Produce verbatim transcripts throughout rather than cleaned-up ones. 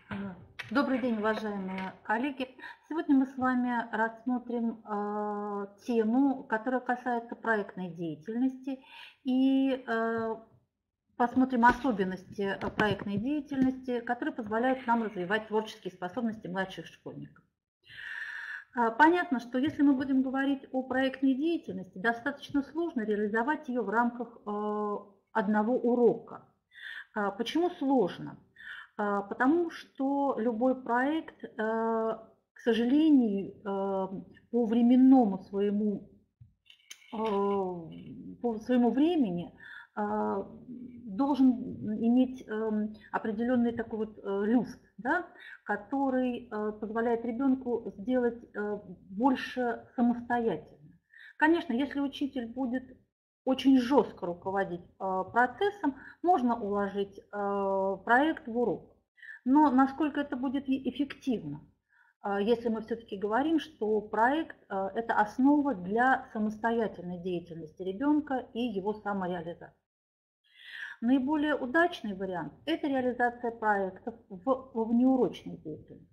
Добрый день, уважаемые коллеги. Сегодня мы с вами рассмотрим э, тему, которая касается проектной деятельности, и э, посмотрим особенности проектной деятельности, которые позволяют нам развивать творческие способности младших школьников. Понятно, что если мы будем говорить о проектной деятельности, достаточно сложно реализовать ее в рамках э, одного урока. Почему сложно? Потому что любой проект, к сожалению, по временному своему, по своему времени должен иметь определенный такой вот люфт, да, который позволяет ребенку сделать больше самостоятельно. Конечно, если учитель будет очень жестко руководить э, процессом, можно уложить э, проект в урок. Но насколько это будет эффективно, э, если мы все-таки говорим, что проект э, – это основа для самостоятельной деятельности ребенка и его самореализации. Наиболее удачный вариант – это реализация проектов в, в внеурочной деятельности.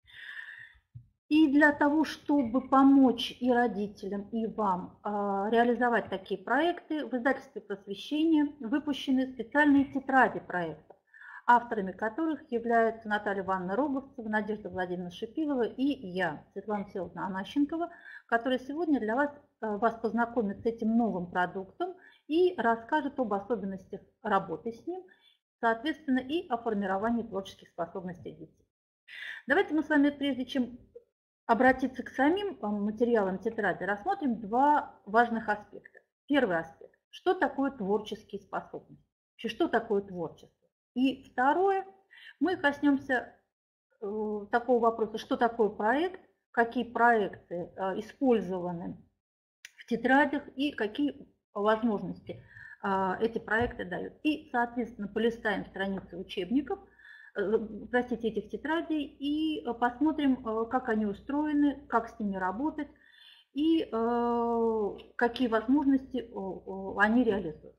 И для того, чтобы помочь и родителям, и вам э, реализовать такие проекты, в издательстве «Просвещение» выпущены специальные тетради проектов, авторами которых являются Наталья Ивановна Роговцева, Надежда Владимировна Шипилова и я, Светлана Всеволодовна Анащенкова, которая сегодня для вас, э, вас познакомит с этим новым продуктом и расскажет об особенностях работы с ним, соответственно, и о формировании творческих способностей детей. Давайте мы с вами, прежде чем обратиться к самим материалам тетради, рассмотрим два важных аспекта. Первый аспект – что такое творческие способности, что такое творчество. И второе – мы коснемся э, такого вопроса, что такое проект, какие проекты э, использованы в тетрадях и какие возможности э, эти проекты дают. И, соответственно, полистаем страницы учебников, простите, этих тетрадей и посмотрим, как они устроены, как с ними работать и э, какие возможности они реализуют.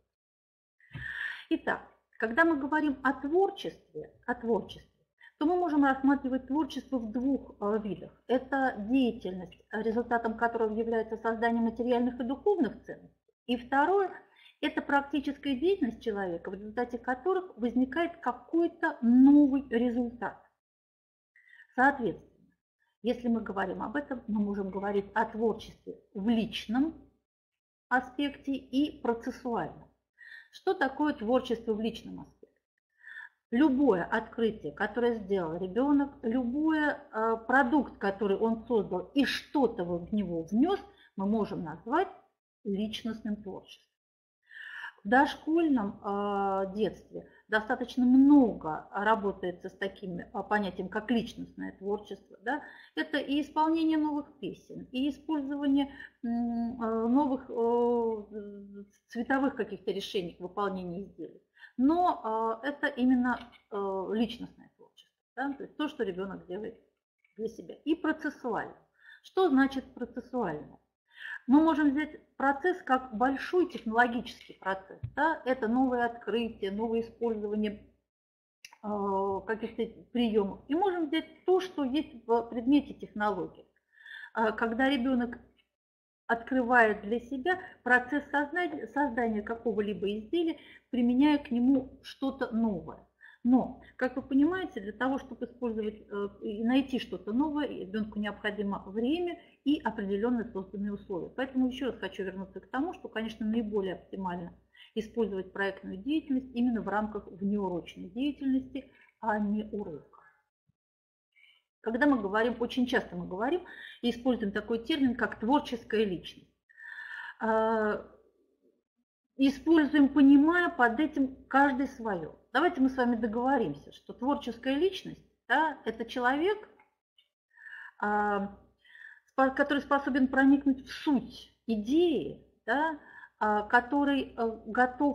Итак, когда мы говорим о творчестве, о творчестве, то мы можем рассматривать творчество в двух видах. Это деятельность, результатом которой является создание материальных и духовных ценностей. И второе – это практическая деятельность человека, в результате которых возникает какой-то новый результат. Соответственно, если мы говорим об этом, мы можем говорить о творчестве в личном аспекте и процессуальном. Что такое творчество в личном аспекте? Любое открытие, которое сделал ребенок, любой э, продукт, который он создал и что-то в него внес, мы можем назвать личностным творчеством. В дошкольном э, детстве достаточно много работается с таким э, понятием, как личностное творчество. Да? Это и исполнение новых песен, и использование э, новых э, цветовых каких-то решений к выполнению изделий. Но э, это именно э, личностное творчество, да? То есть то, что ребенок делает для себя. И процессуально. Что значит процессуально? Мы можем взять процесс как большой технологический процесс. Да? Это новые открытия, новое использование э, каких-то приемов. И можем взять то, что есть в предмете технологии. Э, когда ребенок открывает для себя процесс создания, создания какого-либо изделия, применяя к нему что-то новое. Но, как вы понимаете, для того, чтобы использовать и найти что-то новое, ребенку необходимо время и определенные созданные условия. Поэтому еще раз хочу вернуться к тому, что, конечно, наиболее оптимально использовать проектную деятельность именно в рамках внеурочной деятельности, а не урока. Когда мы говорим, очень часто мы говорим и используем такой термин, как творческая личность. Используем, понимая под этим каждый свое. Давайте мы с вами договоримся, что творческая личность, да, это человек, который способен проникнуть в суть идеи, да, который готов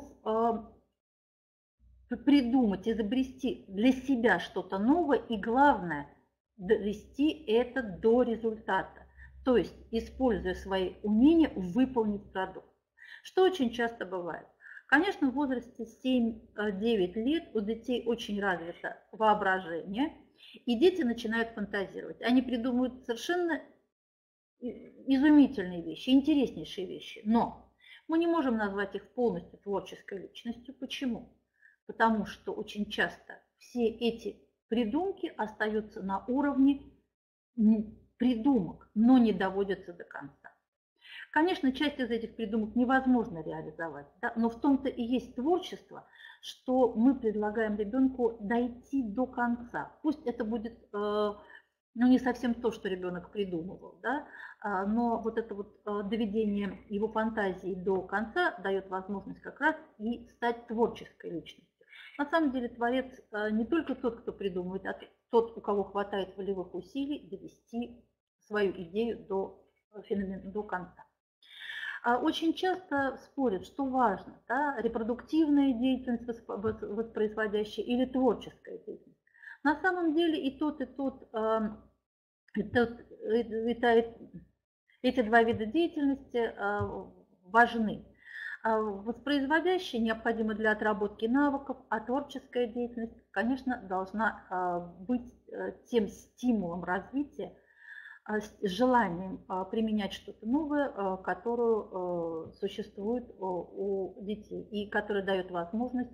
придумать, изобрести для себя что-то новое и, главное, довести это до результата. То есть, используя свои умения, выполнить продукт. Что очень часто бывает? Конечно, в возрасте семь-девять лет у детей очень развито воображение, И дети начинают фантазировать. Они придумывают совершенно изумительные вещи, интереснейшие вещи. Но мы не можем назвать их полностью творческой личностью. Почему? Потому что очень часто все эти придумки остаются на уровне придумок, но не доводятся до конца. Конечно, часть из этих придумок невозможно реализовать, да? Но в том-то и есть творчество, что мы предлагаем ребенку дойти до конца. Пусть это будет э, ну, не совсем то, что ребенок придумывал, да? а, но вот это вот э, доведение его фантазии до конца дает возможность как раз и стать творческой личностью. На самом деле творец э, не только тот, кто придумывает, а тот, у кого хватает волевых усилий довести свою идею до, феномена, до конца. Очень часто спорят, что важно, да, репродуктивная деятельность воспроизводящая или творческая деятельность. На самом деле и тот, и тот, и тот и та, эти два вида деятельности важны. Воспроизводящая необходима для отработки навыков, а творческая деятельность, конечно, должна быть тем стимулом развития, с желанием применять что-то новое, которое существует у детей и которое дает возможность,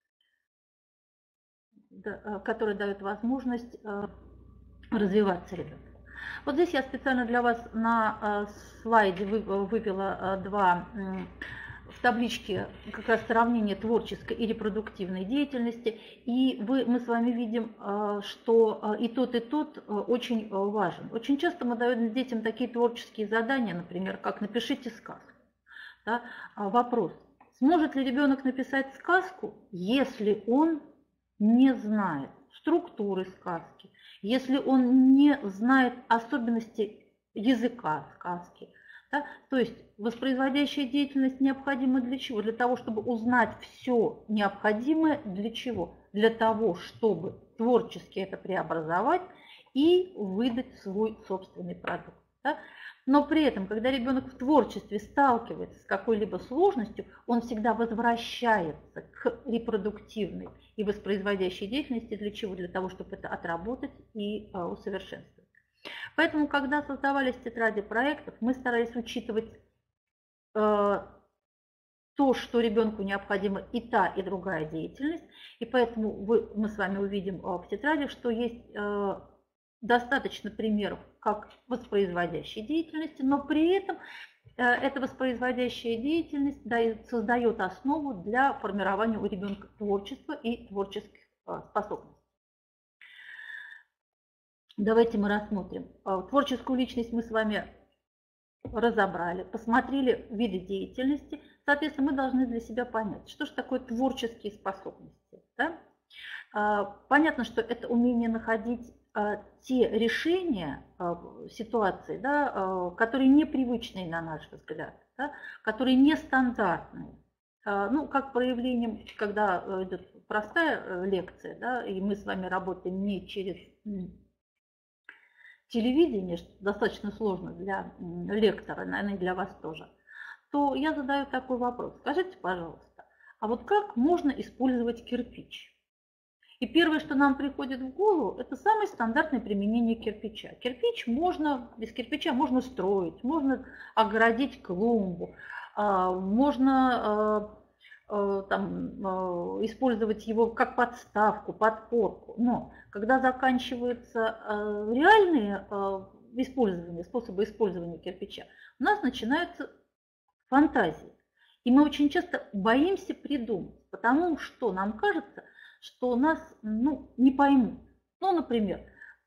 которое дает возможность развиваться ребенку. Вот здесь я специально для вас на слайде вывела два в табличке как раз сравнение творческой и репродуктивной деятельности. И вы, мы с вами видим, что и тот, и тот очень важен. Очень часто мы даем детям такие творческие задания, например, как «напишите сказку». Да? Вопрос: сможет ли ребенок написать сказку, если он не знает структуры сказки, если он не знает особенностей языка сказки? Да? То есть воспроизводящая деятельность необходима для чего? Для того, чтобы узнать все необходимое для чего? Для того, чтобы творчески это преобразовать и выдать свой собственный продукт. Да? Но при этом, когда ребенок в творчестве сталкивается с какой-либо сложностью, он всегда возвращается к репродуктивной и воспроизводящей деятельности. Для чего? Для того, чтобы это отработать и усовершенствовать. Поэтому, когда создавались тетради проектов, мы старались учитывать э, то, что ребенку необходима и та, и другая деятельность. И поэтому вы, мы с вами увидим э, в тетради, что есть э, достаточно примеров как воспроизводящей деятельности, но при этом э, эта воспроизводящая деятельность дает, создает основу для формирования у ребенка творчества и творческих э, способностей. Давайте мы рассмотрим. Творческую личность мы с вами разобрали, посмотрели виды деятельности. Соответственно, мы должны для себя понять, что же такое творческие способности. Да? Понятно, что это умение находить те решения ситуации, да, которые непривычные на наш взгляд, да, которые нестандартные. Ну, как проявлением, когда идет простая лекция, да, и мы с вами работаем не через телевидение, что достаточно сложно для лектора, наверное, и для вас тоже, то я задаю такой вопрос. Скажите, пожалуйста, а вот как можно использовать кирпич? И первое, что нам приходит в голову, это самое стандартное применение кирпича. Кирпич можно, без кирпича можно строить, можно огородить клумбу, можно там, использовать его как подставку, подпорку. Но когда заканчиваются реальные использования, способы использования кирпича, у нас начинаются фантазии. И мы очень часто боимся придумать, потому что нам кажется, что нас ну, не поймут. Ну, например,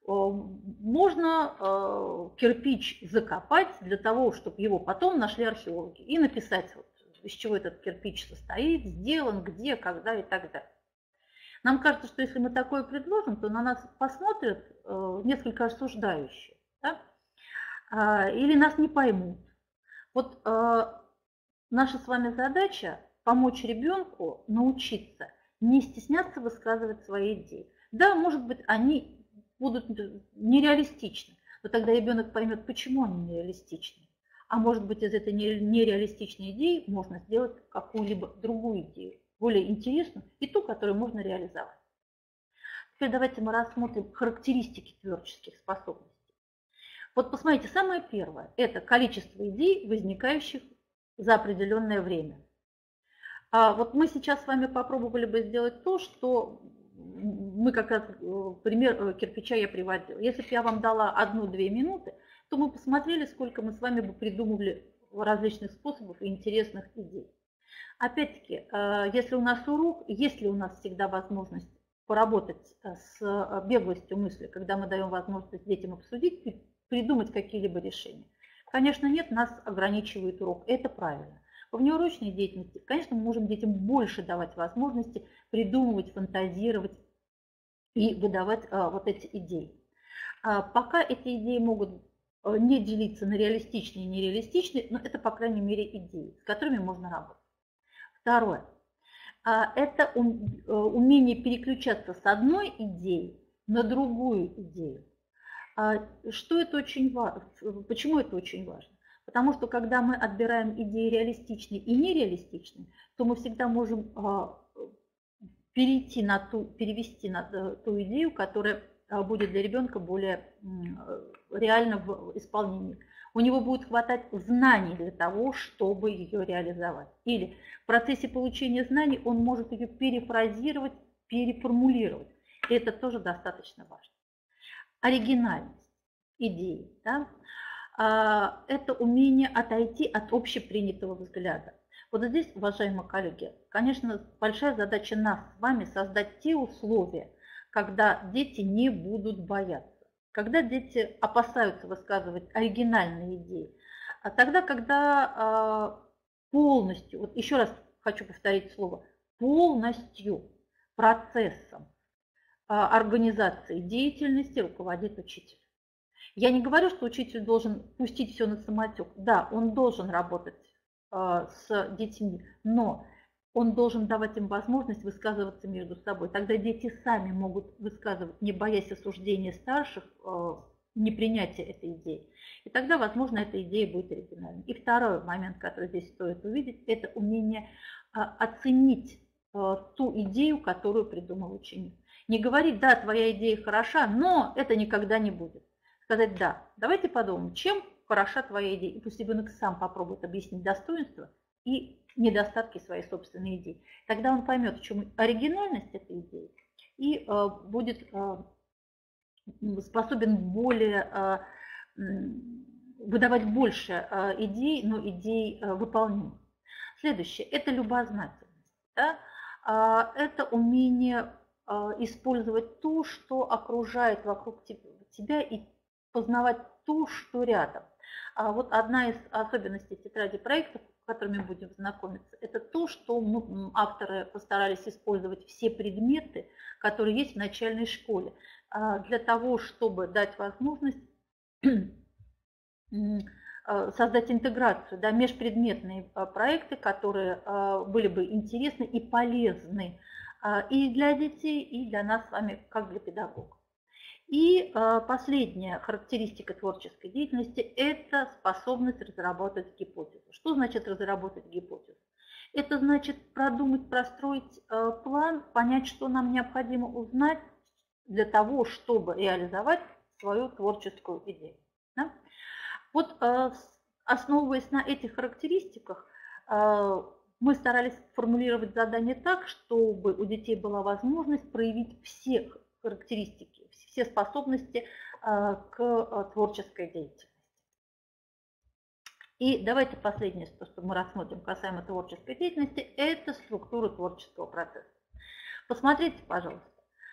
можно кирпич закопать для того, чтобы его потом нашли археологи и написать, вот, из чего этот кирпич состоит, сделан, где, когда и так далее. Нам кажется, что если мы такое предложим, то на нас посмотрят э, несколько осуждающие, да? а, или нас не поймут. Вот э, наша с вами задача помочь ребенку научиться не стесняться высказывать свои идеи. Да, может быть, они будут нереалистичны, но тогда ребенок поймет, почему они нереалистичны. А может быть, из этой нереалистичной идеи можно сделать какую-либо другую идею, более интересную и ту, которую можно реализовать. Теперь давайте мы рассмотрим характеристики творческих способностей. Вот посмотрите, самое первое – это количество идей, возникающих за определенное время. А вот мы сейчас с вами попробовали бы сделать то, что мы как раз пример кирпича я приводила. Если бы я вам дала одну-две минуты, то мы посмотрели, сколько мы с вами бы придумывали различных способов и интересных идей. Опять-таки, если у нас урок, есть ли у нас всегда возможность поработать с беглостью мысли, когда мы даем возможность детям обсудить и придумать какие-либо решения? Конечно, нет, нас ограничивает урок, это правильно. В внеурочной деятельности, конечно, мы можем детям больше давать возможности придумывать, фантазировать и выдавать вот эти идеи. Пока эти идеи могут не делиться на реалистичные и нереалистичные, но это, по крайней мере, идеи, с которыми можно работать. Второе. Это умение переключаться с одной идеи на другую идею. Что это очень важно? Почему это очень важно? Потому что когда мы отбираем идеи реалистичные и нереалистичные, то мы всегда можем перейти на ту, перевести на ту идею, которая будет для ребенка более реально в исполнении. У него будет хватать знаний для того, чтобы ее реализовать. Или в процессе получения знаний он может ее перефразировать, переформулировать. И это тоже достаточно важно. Оригинальность идеи. Да? Это умение отойти от общепринятого взгляда. Вот здесь, уважаемые коллеги, конечно, большая задача нас с вами создать те условия, когда дети не будут бояться. Когда дети опасаются высказывать оригинальные идеи, а тогда, когда полностью, вот еще раз хочу повторить слово, полностью процессом организации деятельности руководит учитель. Я не говорю, что учитель должен пустить все на самотек. Да, он должен работать с детьми, но он должен давать им возможность высказываться между собой. Тогда дети сами могут высказывать, не боясь осуждения старших, непринятия этой идеи. И тогда, возможно, эта идея будет оригинальной. И второй момент, который здесь стоит увидеть, это умение оценить ту идею, которую придумал ученик. Не говорить, да, твоя идея хороша, но это никогда не будет. Сказать, да, давайте подумаем, чем хороша твоя идея. И пусть ребенок сам попробует объяснить достоинства и недостатки своей собственной идеи. Тогда он поймет, в чем оригинальность этой идеи и э, будет э, способен более э, выдавать больше э, идей, но идей э, выполнимых. Следующее – это любознательность. Да? Э, это умение э, использовать то, что окружает вокруг тебя, и познавать то, что рядом. А вот одна из особенностей тетради проектов, с которыми будем знакомиться, это то, что мы, авторы постарались использовать все предметы, которые есть в начальной школе, для того, чтобы дать возможность создать интеграцию, да, межпредметные проекты, которые были бы интересны и полезны и для детей, и для нас с вами, как для педагогов. И последняя характеристика творческой деятельности – это способность разработать гипотезу. Что значит разработать гипотезу? Это значит продумать, простроить план, понять, что нам необходимо узнать для того, чтобы реализовать свою творческую идею. Да? Вот, основываясь на этих характеристиках, мы старались формулировать задание так, чтобы у детей была возможность проявить все характеристики, все способности к творческой деятельности. И давайте последнее, что мы рассмотрим касаемо творческой деятельности, это структура творческого процесса. Посмотрите, пожалуйста.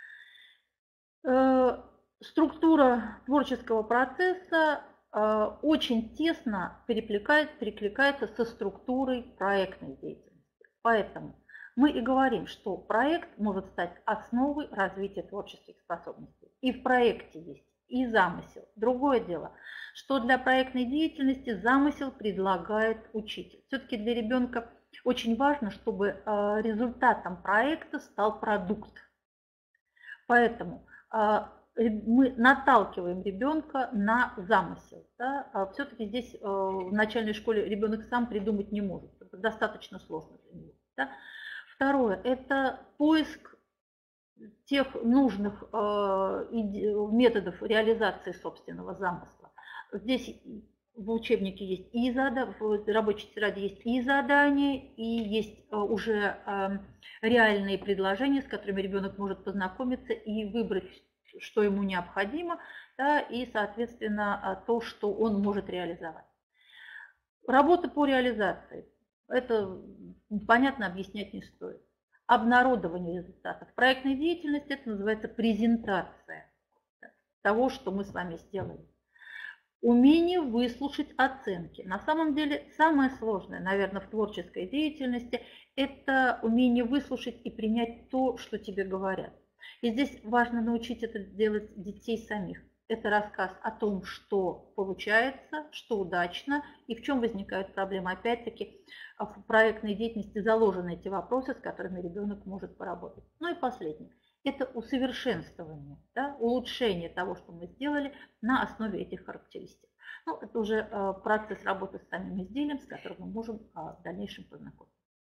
Структура творческого процесса очень тесно перекликается, перекликается со структурой проектной деятельности. Поэтому мы и говорим, что проект может стать основой развития творческих способностей. И в проекте есть и замысел. Другое дело, что для проектной деятельности замысел предлагает учитель. Все-таки для ребенка очень важно, чтобы результатом проекта стал продукт. Поэтому мы наталкиваем ребенка на замысел. Да? Все-таки здесь в начальной школе ребенок сам придумать не может. Это достаточно сложно для него. Да? Второе – это поиск тех нужных методов реализации собственного замысла. Здесь в учебнике есть и задания, в рабочей тетради есть и задания, и есть уже реальные предложения, с которыми ребенок может познакомиться и выбрать, что ему необходимо, да, и, соответственно, то, что он может реализовать. Работа по реализации. Это понятно, объяснять не стоит. Обнародование результатов проектной деятельности, это называется презентация того, что мы с вами сделали. Умение выслушать оценки. На самом деле самое сложное, наверное, в творческой деятельности – это умение выслушать и принять то, что тебе говорят. И здесь важно научить это делать детей самих. Это рассказ о том, что получается, что удачно и в чем возникают проблемы. Опять-таки, в проектной деятельности заложены эти вопросы, с которыми ребенок может поработать. Ну и последнее. Это усовершенствование, да, улучшение того, что мы сделали на основе этих характеристик. Ну, это уже процесс работы с самим изделием, с которым мы можем в дальнейшем познакомиться.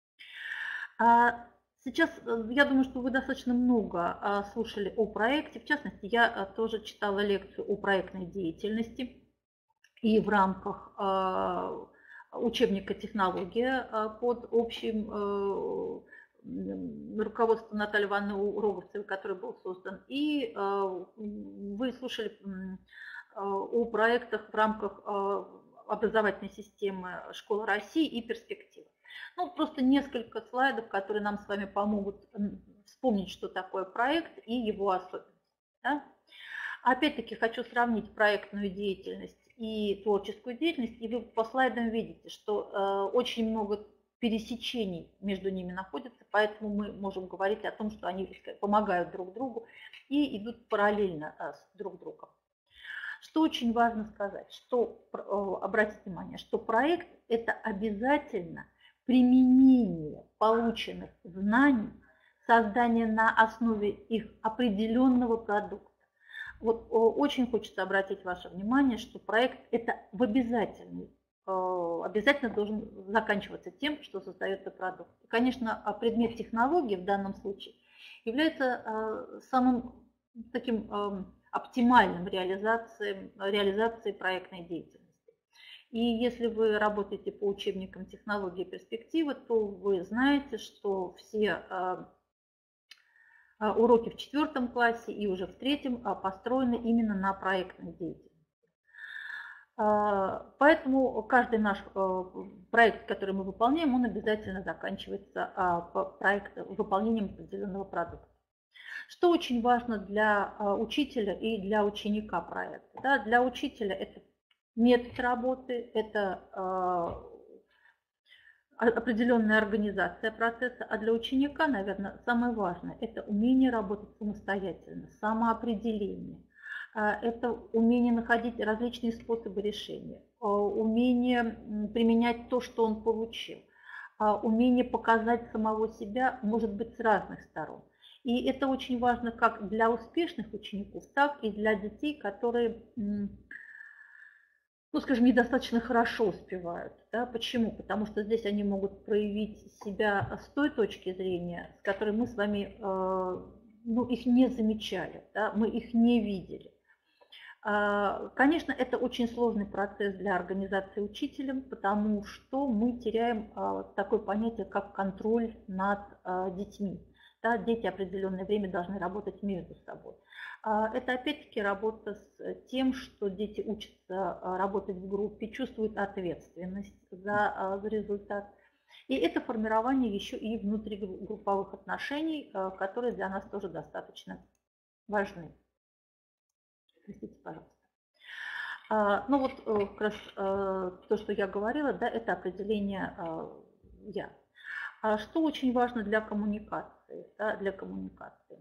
Сейчас, я думаю, что вы достаточно много слушали о проекте. В частности, я тоже читала лекцию о проектной деятельности. И в рамках учебника «Технология» под общим руководством Натальи Ивановны Роговцевой, который был создан. И вы слушали о проектах в рамках образовательной системы «Школа России» и «Перспектива». Ну, просто несколько слайдов, которые нам с вами помогут вспомнить, что такое проект и его особенности. Да? Опять-таки хочу сравнить проектную деятельность и творческую деятельность, и вы по слайдам видите, что э, очень много пересечений между ними находится, поэтому мы можем говорить о том, что они помогают друг другу и идут параллельно э, с друг другом. Что очень важно сказать, что, э, обратите внимание, что проект – это обязательно применение полученных знаний, создание на основе их определенного продукта. Вот очень хочется обратить ваше внимание, что проект это в обязательный, обязательно должен заканчиваться тем, что создается продукт. И, конечно, предмет технологии в данном случае является самым таким оптимальным реализацией, реализацией проектной деятельности. И если вы работаете по учебникам технологии и перспективы, то вы знаете, что все уроки в четвертом классе и уже в третьем построены именно на проектной деятельности. Поэтому каждый наш проект, который мы выполняем, он обязательно заканчивается выполнением определенного продукта. Что очень важно для учителя и для ученика проекта? Да, для учителя это метод работы, это определенная организация процесса, а для ученика, наверное, самое важное – это умение работать самостоятельно, самоопределение, это умение находить различные способы решения, умение применять то, что он получил, умение показать самого себя, может быть, с разных сторон. И это очень важно как для успешных учеников, так и для детей, которые, ну, скажем, недостаточно хорошо успевают. Да? Почему? Потому что здесь они могут проявить себя с той точки зрения, с которой мы с вами э, ну, их не замечали, да? Мы их не видели. Э, конечно, это очень сложный процесс для организации учителем, потому что мы теряем э, такое понятие, как контроль над э, детьми. Да? Дети определенное время должны работать между собой. Это опять-таки работа с тем, что дети учатся работать в группе, чувствуют ответственность за, за результат. И это формирование еще и внутригрупповых отношений, которые для нас тоже достаточно важны. Простите, пожалуйста. Ну вот как раз то, что я говорила, да, это определение «я». Что очень важно для коммуникации? Да, для коммуникации?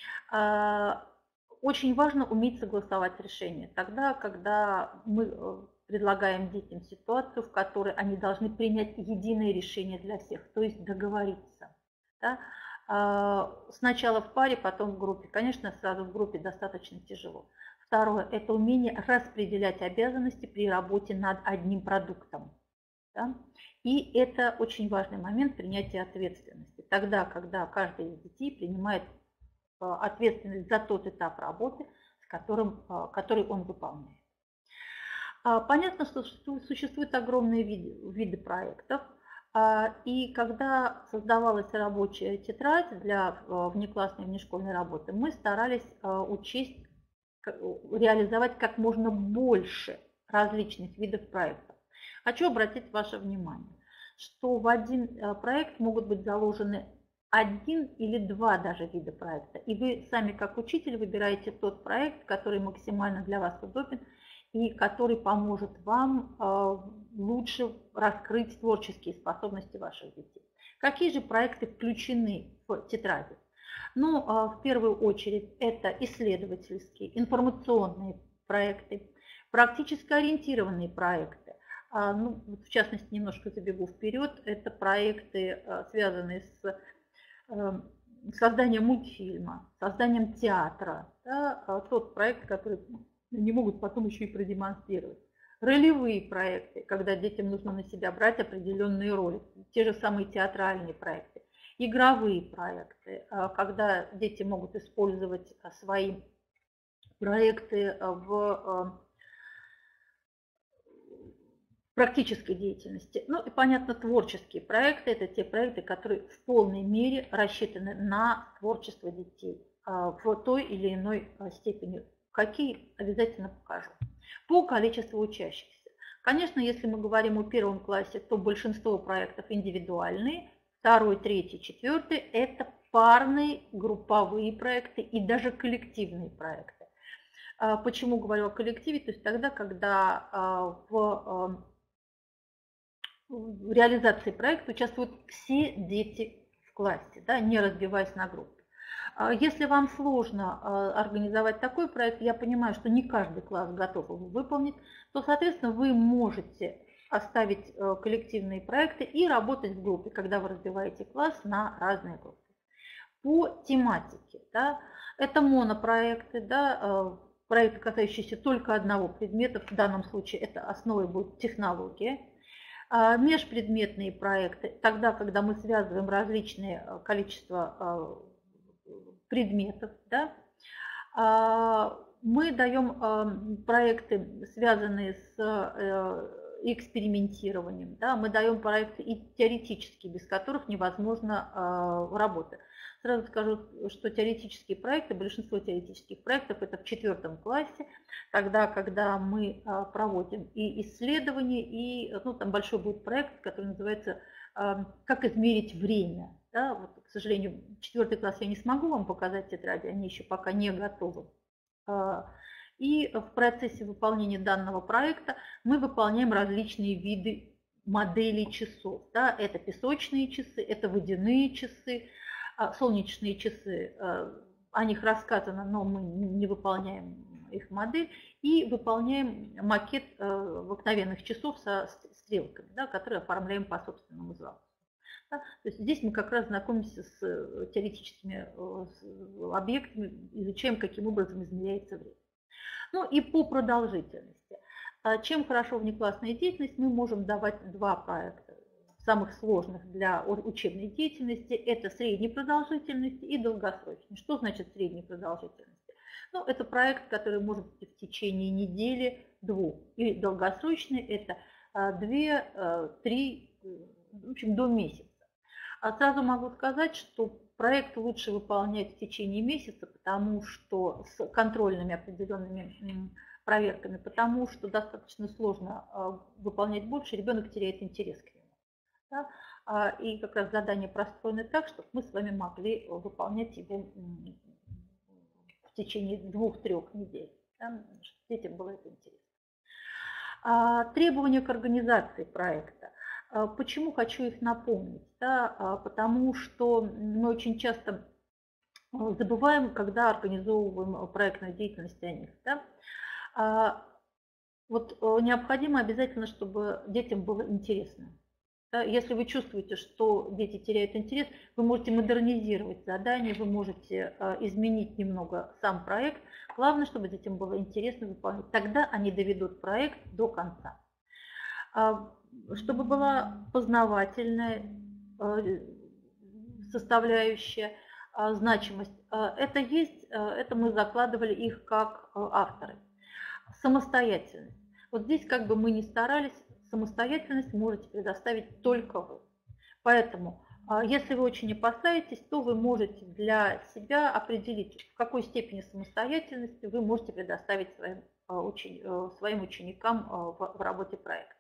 Очень важно уметь согласовать решения. Тогда, когда мы предлагаем детям ситуацию, в которой они должны принять единое решение для всех, то есть договориться. Да? Сначала в паре, потом в группе. Конечно, сразу в группе достаточно тяжело. Второе – это умение распределять обязанности при работе над одним продуктом. Да? И это очень важный момент принятия ответственности. Тогда, когда каждый из детей принимает ответственность за тот этап работы, с которым, который он выполняет. Понятно, что существуют огромные виды, виды проектов. И когда создавалась рабочая тетрадь для внеклассной и внешкольной работы, мы старались учесть, реализовать как можно больше различных видов проектов. Хочу обратить ваше внимание, что в один проект могут быть заложены один или два даже вида проекта. И вы сами как учитель выбираете тот проект, который максимально для вас удобен и который поможет вам лучше раскрыть творческие способности ваших детей. Какие же проекты включены в тетради? Ну, в первую очередь, это исследовательские, информационные проекты, практически ориентированные проекты. Ну, в частности, немножко забегу вперед, это проекты, связанные с созданием мультфильма, созданием театра, да, тот проект, который они могут потом еще и продемонстрировать. Ролевые проекты, когда детям нужно на себя брать определенные роли, те же самые театральные проекты. Игровые проекты, когда дети могут использовать свои проекты в практической деятельности. Ну и, понятно, творческие проекты – это те проекты, которые в полной мере рассчитаны на творчество детей в той или иной степени. Какие, обязательно покажу. По количеству учащихся. Конечно, если мы говорим о первом классе, то большинство проектов индивидуальные, второй, третий, четвертый – это парные, групповые проекты и даже коллективные проекты. Почему говорю о коллективе? То есть тогда, когда в в реализации проекта участвуют все дети в классе, да, не разбиваясь на группы. Если вам сложно организовать такой проект, я понимаю, что не каждый класс готов его выполнить, то, соответственно, вы можете оставить коллективные проекты и работать в группе, когда вы разбиваете класс на разные группы. По тематике, да, это монопроекты, да, проекты, касающиеся только одного предмета, в данном случае это основой будет технология. Межпредметные проекты, тогда, когда мы связываем различные количества предметов, да, мы даем проекты, связанные с экспериментированием, да, мы даем проекты и теоретические, без которых невозможно работа. Сразу скажу, что теоретические проекты, большинство теоретических проектов это в четвертом классе, тогда, когда мы проводим и исследования, и ну, там большой будет проект, который называется «Как измерить время». Да, вот, к сожалению, четвертый класс я не смогу вам показать тетради, они еще пока не готовы. И в процессе выполнения данного проекта мы выполняем различные виды моделей часов. Да, это песочные часы, это водяные часы, солнечные часы, о них рассказано, но мы не выполняем их модель, и выполняем макет обыкновенных часов со стрелками, да, которые оформляем по собственному замыслу. Да. То есть здесь мы как раз знакомимся с теоретическими объектами, изучаем, каким образом измеряется время. Ну и по продолжительности. Чем хорошо внеклассная деятельность, мы можем давать два проекта. Самых сложных для учебной деятельности – это средней продолжительности и долгосрочной. Что значит средней продолжительности? Ну, это проект, который может быть в течение недели, двух. И долгосрочный – это две-три, в общем, до месяца. А сразу могу сказать, что проект лучше выполнять в течение месяца, потому что с контрольными определенными проверками, потому что достаточно сложно выполнять больше, ребенок теряет интерес к нему. Да? И как раз задание простроено так, чтобы мы с вами могли выполнять его в течение двух-трех недель, да? Чтобы детям было это интересно. Требования к организации проекта. Почему хочу их напомнить? Да? Потому что мы очень часто забываем, когда организовываем проектную деятельность о них. Да? Вот необходимо обязательно, чтобы детям было интересно. Если вы чувствуете, что дети теряют интерес, вы можете модернизировать задание, вы можете изменить немного сам проект. Главное, чтобы детям было интересно выполнять. Тогда они доведут проект до конца. Чтобы была познавательная составляющая, значимость, это есть, это мы закладывали их как авторы. Самостоятельность. Вот здесь как бы мы ни старались, самостоятельность можете предоставить только вы. Поэтому, если вы очень не опасаетесь, то вы можете для себя определить, в какой степени самостоятельности вы можете предоставить своим, своим ученикам в работе проекта.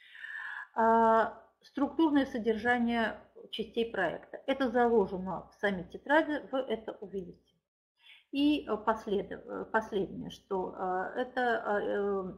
Структурное содержание частей проекта. Это заложено в самой тетради, вы это увидите. И послед... последнее, что это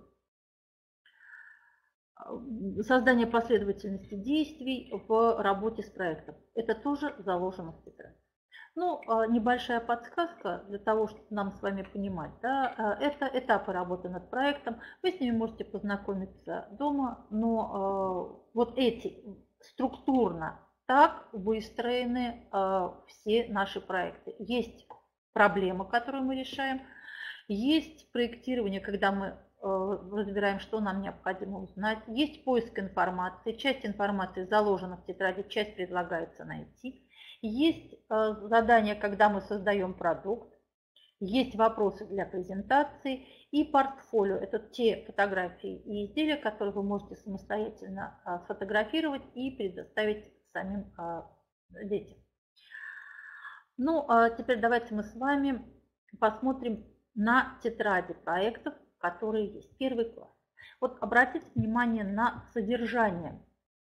создание последовательности действий в работе с проектом. Это тоже заложено в тетради. Ну, небольшая подсказка для того, чтобы нам с вами понимать, да, это этапы работы над проектом. Вы с ними можете познакомиться дома, но вот эти структурно так выстроены все наши проекты. Есть проблема, которую мы решаем, есть проектирование, когда мы разбираем, что нам необходимо узнать, есть поиск информации, часть информации заложена в тетради, часть предлагается найти. Есть задание, когда мы создаем продукт, есть вопросы для презентации и портфолио. Это те фотографии и изделия, которые вы можете самостоятельно сфотографировать и предоставить самим детям. Ну, а теперь давайте мы с вами посмотрим на тетради проектов, которые есть. Первый класс. Вот обратите внимание на содержание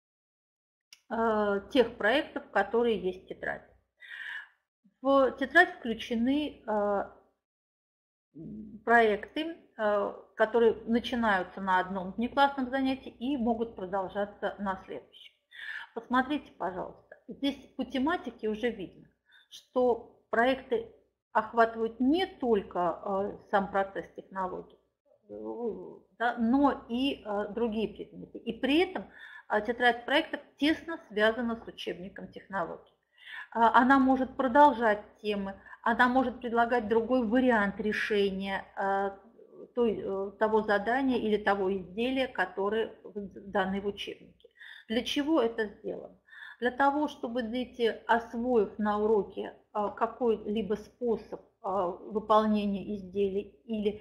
тех проектов, которые есть в тетради. В тетрадь включены проекты, которые начинаются на одном внеклассном занятии и могут продолжаться на следующем. Посмотрите, пожалуйста, здесь по тематике уже видно, что проекты охватывают не только сам процесс технологий, да, но и другие предметы. И при этом тетрадь проектов тесно связана с учебником технологий. Она может продолжать темы, она может предлагать другой вариант решения того задания или того изделия, которое даны в учебнике. Для чего это сделано? Для того, чтобы дети, освоив на уроке какой-либо способ выполнения изделий или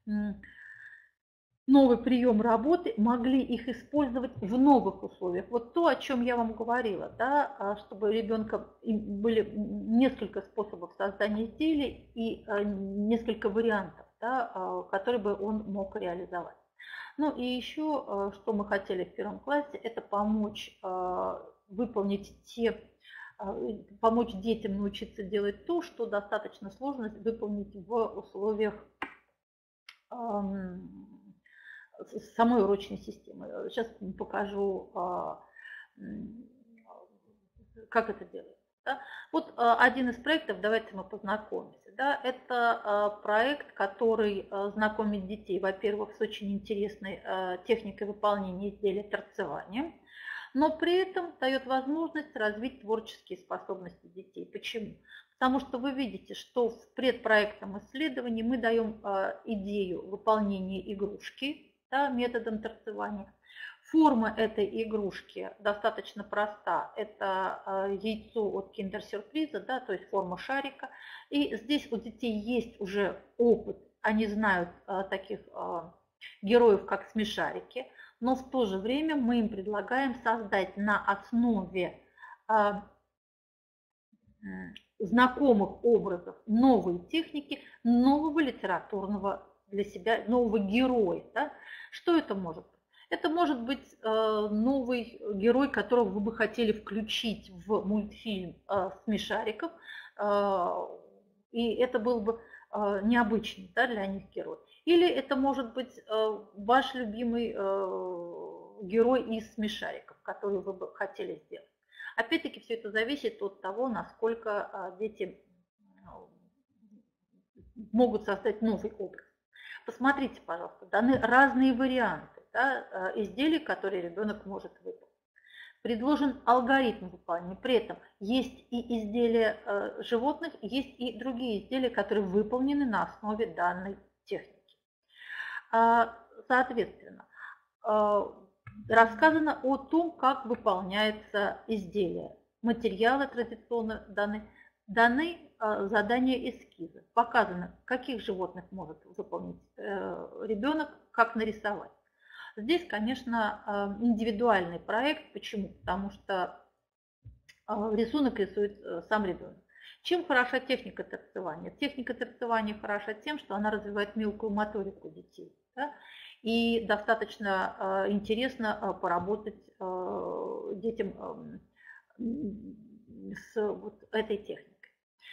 новый прием работы, могли их использовать в новых условиях. Вот то, о чем я вам говорила, да, чтобы у ребенка были несколько способов создания изделий и несколько вариантов, да, которые бы он мог реализовать. Ну и еще, что мы хотели в первом классе, это помочь выполнить те, помочь детям научиться делать то, что достаточно сложно выполнить в условиях самой урочной системы. Сейчас покажу, как это делается. Да? Вот один из проектов, давайте мы познакомимся. Да? Это проект, который знакомит детей, во-первых, с очень интересной техникой выполнения изделия торцевания, но при этом дает возможность развить творческие способности детей. Почему? Потому что вы видите, что в предпроектном исследовании мы даем идею выполнения игрушки, да, методом торцевания. Форма этой игрушки достаточно проста. Это яйцо от киндер-сюрприза, да, то есть форма шарика. И здесь у детей есть уже опыт, они знают таких героев, как смешарики, но в то же время мы им предлагаем создать на основе знакомых образов новые техники, нового литературного для себя, нового героя. Да? Что это может быть? Это может быть новый герой, которого вы бы хотели включить в мультфильм «Смешариков», и это был бы необычный, да, для них герой. Или это может быть ваш любимый герой из «Смешариков», который вы бы хотели сделать. Опять-таки все это зависит от того, насколько дети могут создать новый образ. Посмотрите, пожалуйста, даны разные варианты, да, изделий, которые ребенок может выполнить. Предложен алгоритм выполнения. При этом есть и изделия животных, есть и другие изделия, которые выполнены на основе данной техники. Соответственно, рассказано о том, как выполняется изделие. Материалы традиционно даны, даны задание эскиза. Показано, каких животных может выполнить ребенок, как нарисовать. Здесь, конечно, индивидуальный проект. Почему? Потому что рисунок рисует сам ребенок. Чем хороша техника торцевания? Техника торцевания хороша тем, что она развивает мелкую моторику детей. Да? И достаточно интересно поработать детям с вот этой техникой.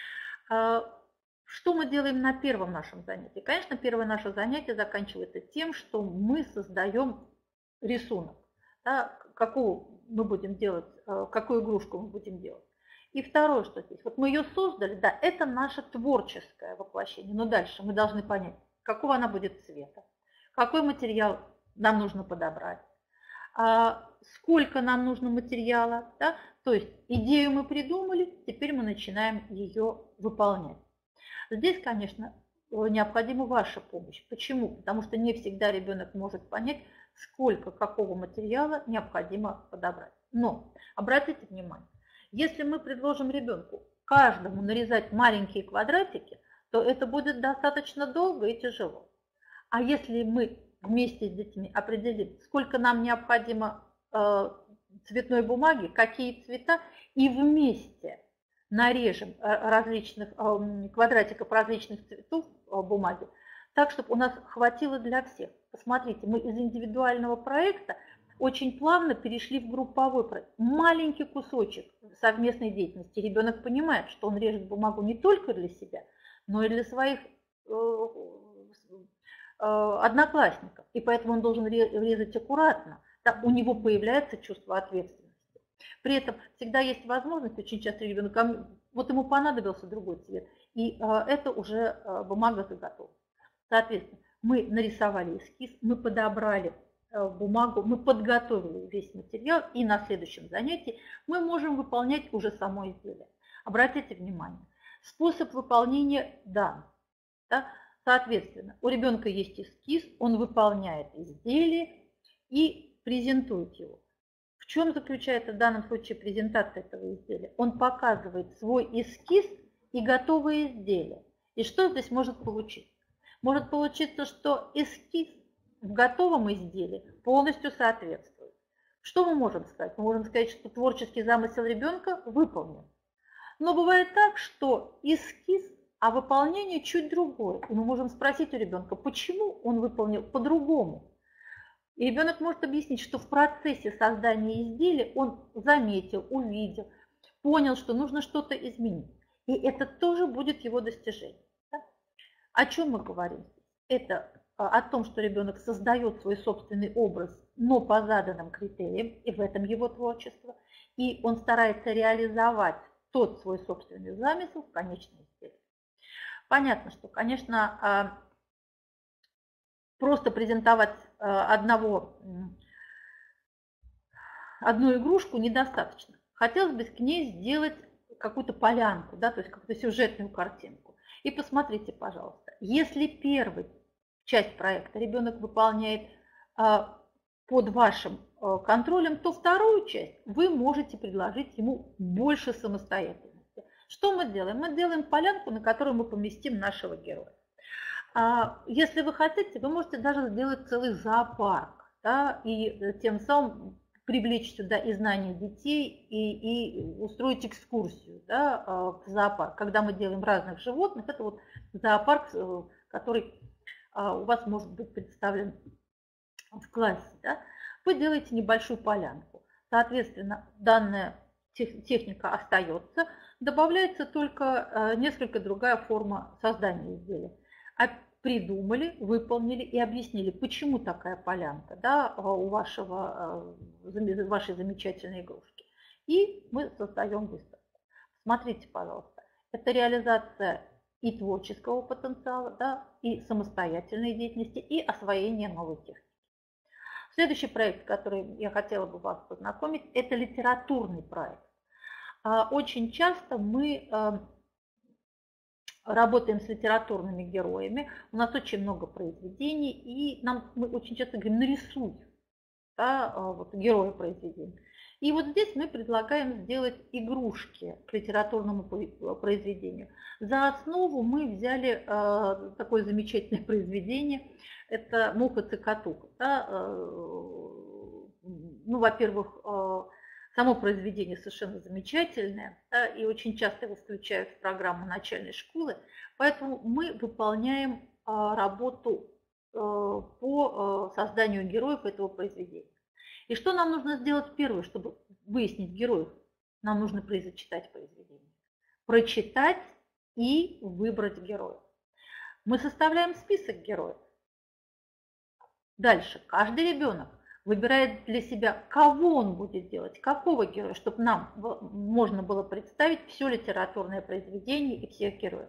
Что мы делаем на первом нашем занятии? Конечно, первое наше занятие заканчивается тем, что мы создаем рисунок. Да, какую мы будем делать, какую игрушку мы будем делать. И второе, что здесь, вот мы ее создали, да, это наше творческое воплощение. Но дальше мы должны понять, какого она будет цвета, какой материал нам нужно подобрать, сколько нам нужно материала. Да? То есть идею мы придумали, теперь мы начинаем ее выполнять. Здесь, конечно, необходима ваша помощь. Почему? Потому что не всегда ребенок может понять, сколько какого материала необходимо подобрать. Но обратите внимание, если мы предложим ребенку каждому нарезать маленькие квадратики, то это будет достаточно долго и тяжело. А если мы вместе с детьми определим, сколько нам необходимо цветной бумаги, какие цвета, и вместе нарежем различных квадратиков различных цветов бумаги, так, чтобы у нас хватило для всех. Посмотрите, мы из индивидуального проекта очень плавно перешли в групповой проект. Маленький кусочек совместной деятельности. Ребенок понимает, что он режет бумагу не только для себя, но и для своих одноклассников. И поэтому он должен резать аккуратно. Да, у него появляется чувство ответственности. При этом всегда есть возможность, очень часто ребенок, вот ему понадобился другой цвет, и это уже бумага заготовлена. Соответственно, мы нарисовали эскиз, мы подобрали бумагу, мы подготовили весь материал, и на следующем занятии мы можем выполнять уже само изделие. Обратите внимание, способ выполнения дан. Да? Соответственно, у ребенка есть эскиз, он выполняет изделие и презентует его. В чем заключается в данном случае презентация этого изделия? Он показывает свой эскиз и готовое изделие. И что здесь может получиться? Может получиться, что эскиз в готовом изделии полностью соответствует. Что мы можем сказать? Мы можем сказать, что творческий замысел ребенка выполнен. Но бывает так, что эскиз, а выполнение чуть другое. И мы можем спросить у ребенка, почему он выполнил по-другому. И ребенок может объяснить, что в процессе создания изделия он заметил, увидел, понял, что нужно что-то изменить. И это тоже будет его достижение. Да? О чем мы говорим? Это о том, что ребенок создает свой собственный образ, но по заданным критериям, и в этом его творчество. И он старается реализовать тот свой собственный замысел в конечном изделии. Понятно, что, конечно, просто презентовать одного, одну игрушку недостаточно. Хотелось бы к ней сделать какую-то полянку, да, то есть какую-то сюжетную картинку. И посмотрите, пожалуйста, если первую часть проекта ребенок выполняет под вашим контролем, то вторую часть вы можете предложить ему больше самостоятельности. Что мы делаем? Мы делаем полянку, на которую мы поместим нашего героя. Если вы хотите, вы можете даже сделать целый зоопарк, да, и тем самым привлечь сюда и знания детей, и, и устроить экскурсию, да, в зоопарк. Когда мы делаем разных животных, это вот зоопарк, который у вас может быть представлен в классе. Да. Вы делаете небольшую полянку. Соответственно, данная техника остается, добавляется только несколько другая форма создания изделия. Придумали, выполнили и объяснили, почему такая полянка, да, у вашего, вашей замечательной игрушки. И мы создаем выставку. Смотрите, пожалуйста, это реализация и творческого потенциала, да, и самостоятельной деятельности, и освоение новой техники. Следующий проект, который я хотела бы вас познакомить, это литературный проект. Очень часто мы работаем с литературными героями, у нас очень много произведений, и нам, мы очень часто говорим, нарисуй, да, вот, героя произведения. И вот здесь мы предлагаем сделать игрушки к литературному произведению. За основу мы взяли э, такое замечательное произведение, это «Муха-цокотуха». Да, э, ну, во-первых, э, само произведение совершенно замечательное, да, и очень часто его включают в программу начальной школы, поэтому мы выполняем э, работу э, по э, созданию героев этого произведения. И что нам нужно сделать первое, чтобы выяснить героев? Нам нужно прочитать произведение. Прочитать и выбрать героев. Мы составляем список героев. Дальше каждый ребенок выбирает для себя, кого он будет делать, какого героя, чтобы нам можно было представить все литературное произведение и всех героев.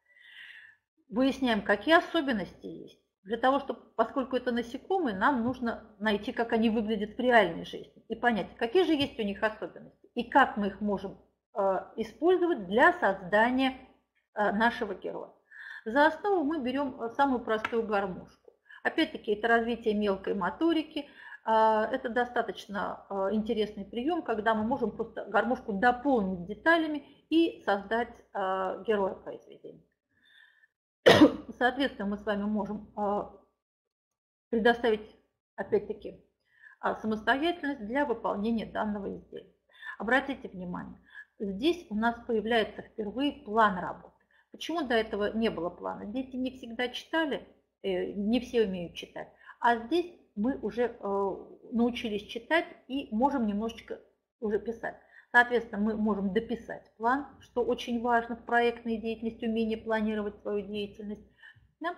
Выясняем, какие особенности есть. Для того, чтобы, поскольку это насекомые, нам нужно найти, как они выглядят в реальной жизни и понять, какие же есть у них особенности и как мы их можем э, использовать для создания э, нашего героя. За основу мы берем самую простую гармошку. Опять-таки, это развитие мелкой моторики. Э, это достаточно э, интересный прием, когда мы можем просто гармошку дополнить деталями и создать э, героя произведения. Соответственно, мы с вами можем предоставить, опять-таки, самостоятельность для выполнения данного изделия. Обратите внимание, здесь у нас появляется впервые план работы. Почему до этого не было плана? Дети не всегда читали, не все умеют читать, а здесь мы уже научились читать и можем немножечко уже писать. Соответственно, мы можем дописать план, что очень важно в проектной деятельности, умение планировать свою деятельность. Да?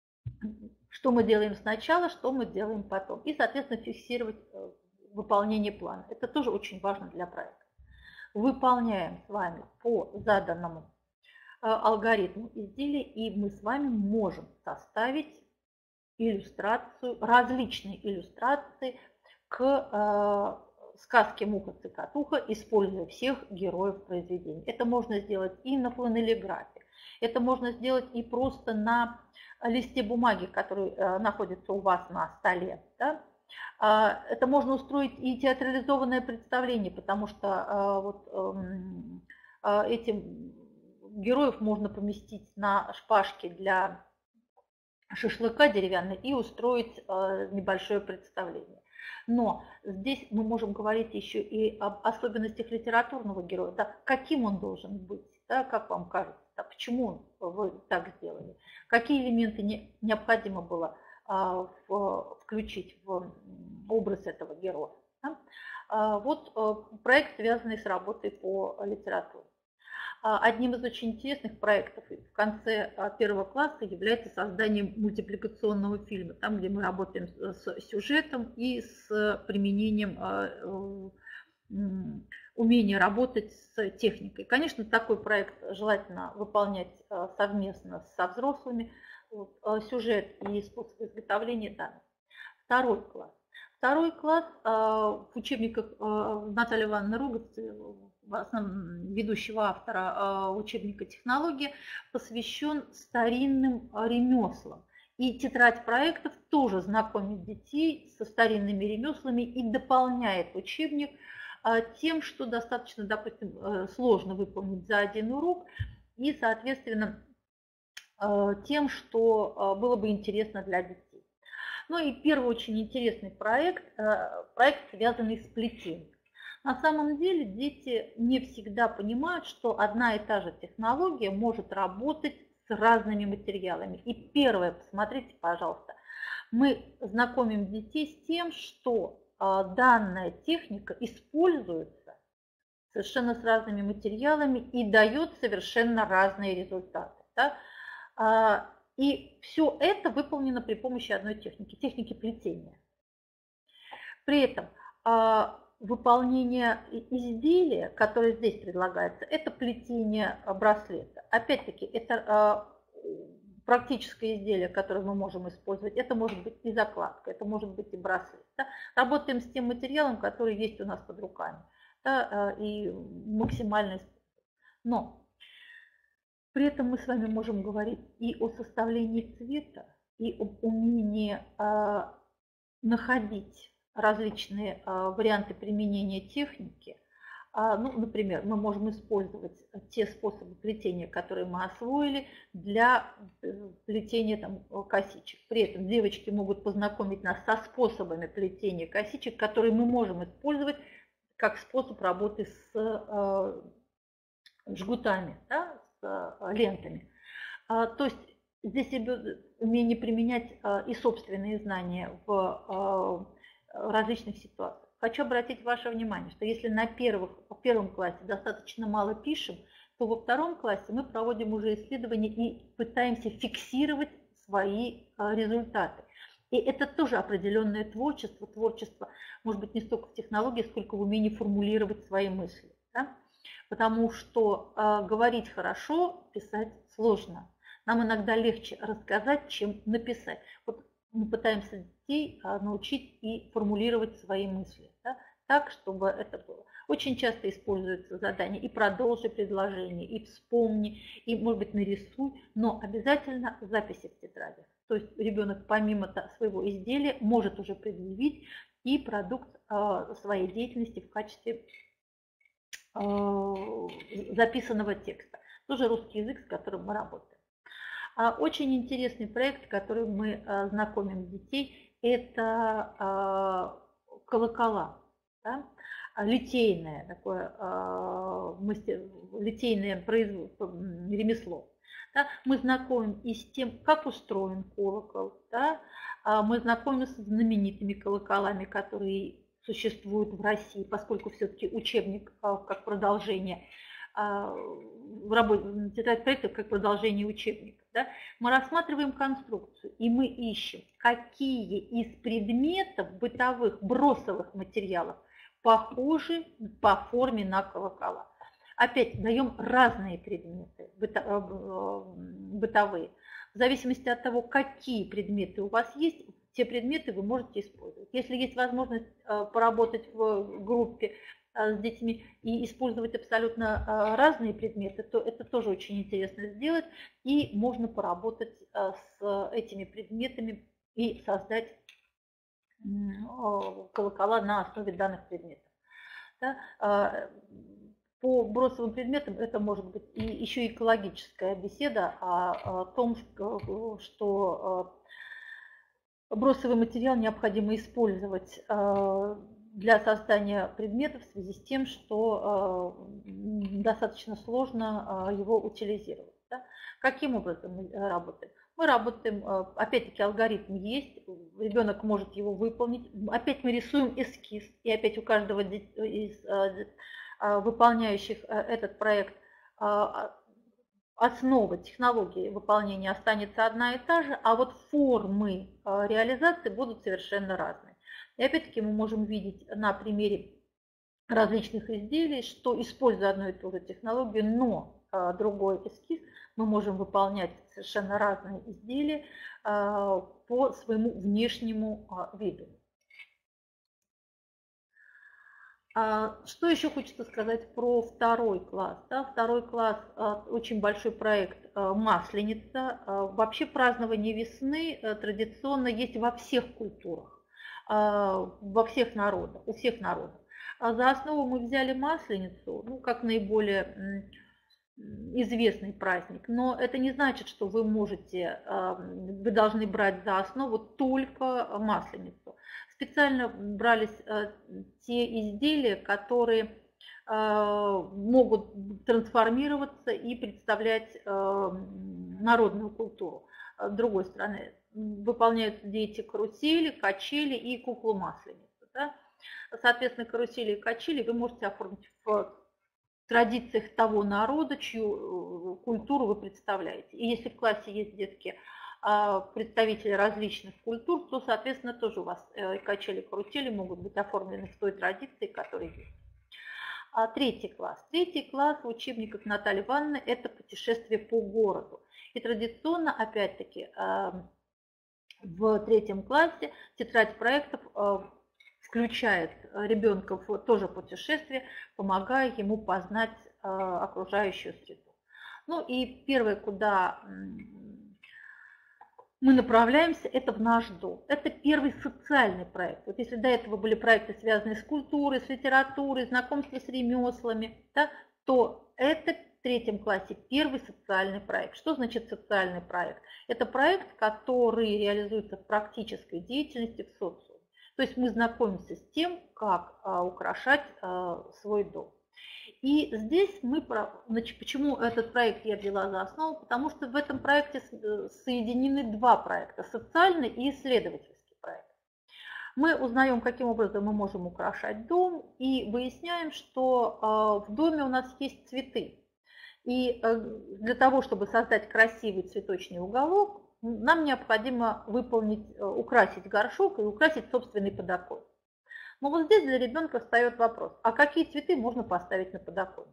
Что мы делаем сначала, что мы делаем потом. И, соответственно, фиксировать выполнение плана. Это тоже очень важно для проекта. Выполняем с вами по заданному алгоритму изделия, и мы с вами можем составить иллюстрацию, различные иллюстрации к сказки «Муха-цокотуха», используя всех героев произведения. Это можно сделать и на фланелеграфе, это можно сделать и просто на листе бумаги, который находится у вас на столе. Да? Это можно устроить и театрализованное представление, потому что вот этим героев можно поместить на шпажке для шашлыка деревянной и устроить небольшое представление. Но здесь мы можем говорить еще и об особенностях литературного героя, да, каким он должен быть, да, как вам кажется, да, почему вы так сделали, какие элементы не, необходимо было а, в, включить в образ этого героя. Да. А, вот а, проект, связанный с работой по литературе. Одним из очень интересных проектов в конце первого класса является создание мультипликационного фильма, там, где мы работаем с сюжетом и с применением умения работать с техникой. Конечно, такой проект желательно выполнять совместно со взрослыми, сюжет и способ изготовления данных. Второй класс. Второй класс в учебниках Натальи Ивановны Руговцевой, ведущего автора учебника «Технология», посвящен старинным ремеслам. И тетрадь проектов тоже знакомит детей со старинными ремеслами и дополняет учебник тем, что достаточно, допустим, сложно выполнить за один урок, и, соответственно, тем, что было бы интересно для детей. Ну и первый очень интересный проект, проект, связанный с плетением. На самом деле дети не всегда понимают, что одна и та же технология может работать с разными материалами. И первое, посмотрите, пожалуйста, мы знакомим детей с тем, что данная техника используется совершенно с разными материалами и дает совершенно разные результаты. Да? И все это выполнено при помощи одной техники, техники плетения. При этом выполнение изделия, которое здесь предлагается, это плетение браслета. Опять-таки, это практическое изделие, которое мы можем использовать. Это может быть и закладка, это может быть и браслет. Да? Работаем с тем материалом, который есть у нас под руками. Да? И максимально. Но при этом мы с вами можем говорить и о составлении цвета, и об умении находить различные варианты применения техники. Ну, например, мы можем использовать те способы плетения, которые мы освоили, для плетения там, косичек. При этом девочки могут познакомить нас со способами плетения косичек, которые мы можем использовать как способ работы с э, жгутами, да, с э, лентами. А, то есть здесь умение применять э, и собственные знания в э, различных ситуациях. Хочу обратить ваше внимание, что если на первых, в первом классе достаточно мало пишем, то во втором классе мы проводим уже исследования и пытаемся фиксировать свои результаты. И это тоже определенное творчество. Творчество, может быть, не столько в технологии, сколько в умении формулировать свои мысли. Да? Потому что э, говорить хорошо, писать сложно. Нам иногда легче рассказать, чем написать. Вот мы пытаемся детей научить и формулировать свои мысли, да, так, чтобы это было. Очень часто используются задания и продолжи предложение, и вспомни, и, может быть, нарисуй, но обязательно записи в тетрадях. То есть ребенок помимо своего изделия может уже предъявить и продукт своей деятельности в качестве записанного текста. Тоже русский язык, с которым мы работаем. Очень интересный проект, который мы знакомим детей, это колокола, да? Литейное, такое литейное ремесло. Да? Мы знакомим и с тем, как устроен колокол, да? Мы знакомим с знаменитыми колоколами, которые существуют в России, поскольку все-таки учебник как продолжение в работе тетрадь проектов как продолжение учебника. Да? Мы рассматриваем конструкцию, и мы ищем, какие из предметов бытовых, бросовых материалов похожи по форме на колокола. Опять даем разные предметы бытовые. В зависимости от того, какие предметы у вас есть, те предметы вы можете использовать. Если есть возможность поработать в группе с детьми и использовать абсолютно разные предметы, то это тоже очень интересно сделать, и можно поработать с этими предметами и создать колокола на основе данных предметов. Да? По бросовым предметам это может быть и еще экологическая беседа о том, что бросовый материал необходимо использовать для создания предметов в связи с тем, что достаточно сложно его утилизировать. Да? Каким образом мы работаем? Мы работаем, опять-таки алгоритм есть, ребенок может его выполнить. Опять мы рисуем эскиз, и опять у каждого из выполняющих этот проект основа технологии выполнения останется одна и та же, а вот формы реализации будут совершенно разные. И опять-таки мы можем видеть на примере различных изделий, что, используя одну и ту же технологию, но другой эскиз, мы можем выполнять совершенно разные изделия по своему внешнему виду. Что еще хочется сказать про второй класс? Да, второй класс – очень большой проект «Масленица». Вообще празднование весны традиционно есть во всех культурах, во всех народах, у всех народов. За основу мы взяли Масленицу, ну, как наиболее известный праздник, но это не значит, что вы можете, вы должны брать за основу только Масленицу. Специально брались те изделия, которые могут трансформироваться и представлять народную культуру. С другой стороны, выполняются дети карусели, качели и куклу Масленицу. Да? Соответственно, карусели и качели вы можете оформить в традициях того народа, чью культуру вы представляете. И если в классе есть детки, представители различных культур, то, соответственно, тоже у вас качели, карусели могут быть оформлены в той традиции, которая есть. А третий класс. Третий класс в учебниках Натальи Ивановны – это путешествие по городу. И традиционно, опять-таки, в третьем классе тетрадь проектов включает ребенка в тоже путешествие, помогая ему познать окружающую среду. Ну и первое, куда мы направляемся это в наш дом. Это первый социальный проект. Вот если до этого были проекты, связанные с культурой, с литературой, знакомство с ремеслами, да, то это в третьем классе первый социальный проект. Что значит социальный проект? Это проект, который реализуется в практической деятельности в социуме. То есть мы знакомимся с тем, как а, украшать а, свой дом. И здесь мы, значит, почему этот проект я взяла за основу, потому что в этом проекте соединены два проекта, социальный и исследовательский проект. Мы узнаем, каким образом мы можем украшать дом, и выясняем, что в доме у нас есть цветы. И для того, чтобы создать красивый цветочный уголок, нам необходимо выполнить, украсить горшок и украсить собственный подоконник. Но вот здесь для ребенка встает вопрос, а какие цветы можно поставить на подоконнике?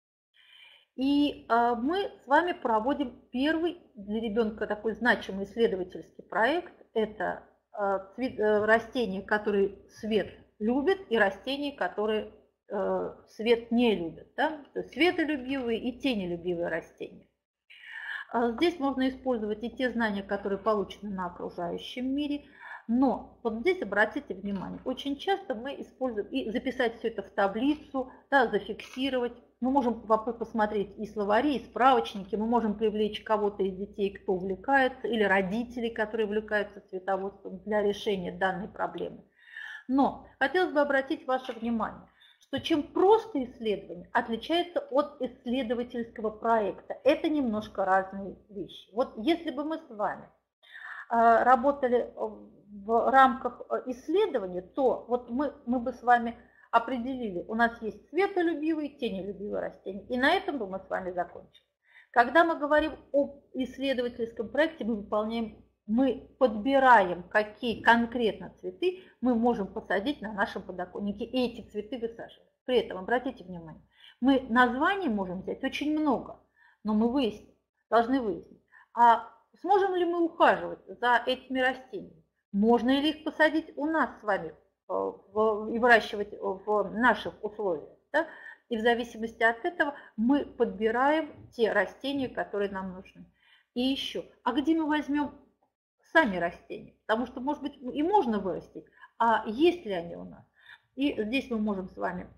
И э, мы с вами проводим первый для ребенка такой значимый исследовательский проект. Это э, цвет, э, растения, которые свет любят, и растения, которые э, свет не любят. Да? То есть светолюбивые и тенелюбивые растения. Здесь можно использовать и те знания, которые получены на окружающем мире. Но вот здесь обратите внимание, очень часто мы используем и записать все это в таблицу, да, зафиксировать. Мы можем посмотреть и словари, и справочники, мы можем привлечь кого-то из детей, кто увлекается, или родителей, которые увлекаются цветоводством для решения данной проблемы. Но хотелось бы обратить ваше внимание, что чем просто исследование отличается от исследовательского проекта. Это немножко разные вещи. Вот если бы мы с вами работали в рамках исследования, то вот мы, мы бы с вами определили, у нас есть светолюбивые, тенелюбивые растения, и на этом бы мы с вами закончили. Когда мы говорим об исследовательском проекте, мы выполняем, мы подбираем, какие конкретно цветы мы можем посадить на нашем подоконнике, и эти цветы высаживаем. При этом, обратите внимание, мы названий можем взять очень много, но мы выясним, должны выяснить, а сможем ли мы ухаживать за этими растениями? Можно ли их посадить у нас с вами и выращивать в наших условиях? Да? И в зависимости от этого мы подбираем те растения, которые нам нужны. И еще, а где мы возьмем сами растения? Потому что, может быть, и можно вырастить, а есть ли они у нас? И здесь мы можем с вами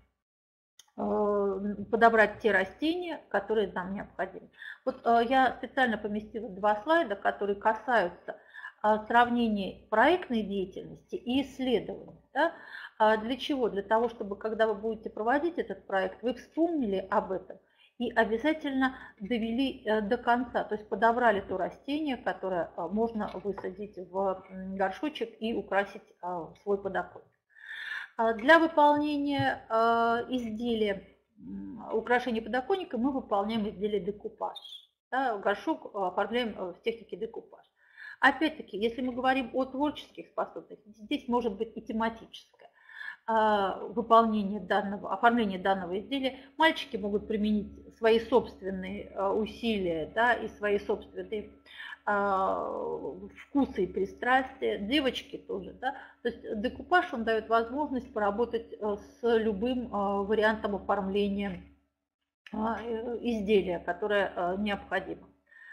подобрать те растения, которые нам необходимы. Вот я специально поместила два слайда, которые касаются сравнения проектной деятельности и исследований. Да? Для чего? Для того, чтобы, когда вы будете проводить этот проект, вы вспомнили об этом и обязательно довели до конца, то есть подобрали то растение, которое можно высадить в горшочек и украсить свой подоконник. Для выполнения изделия украшения подоконника мы выполняем изделие декупаж. Да, горшок оформляем в технике декупаж. Опять-таки, если мы говорим о творческих способностях, здесь может быть и тематическое выполнение данного, оформление данного изделия. Мальчики могут применить свои собственные усилия, да, и свои собственные вкусы и пристрастия, девочки тоже. Да? То есть декупаж, он дает возможность поработать с любым вариантом оформления изделия, которое необходимо.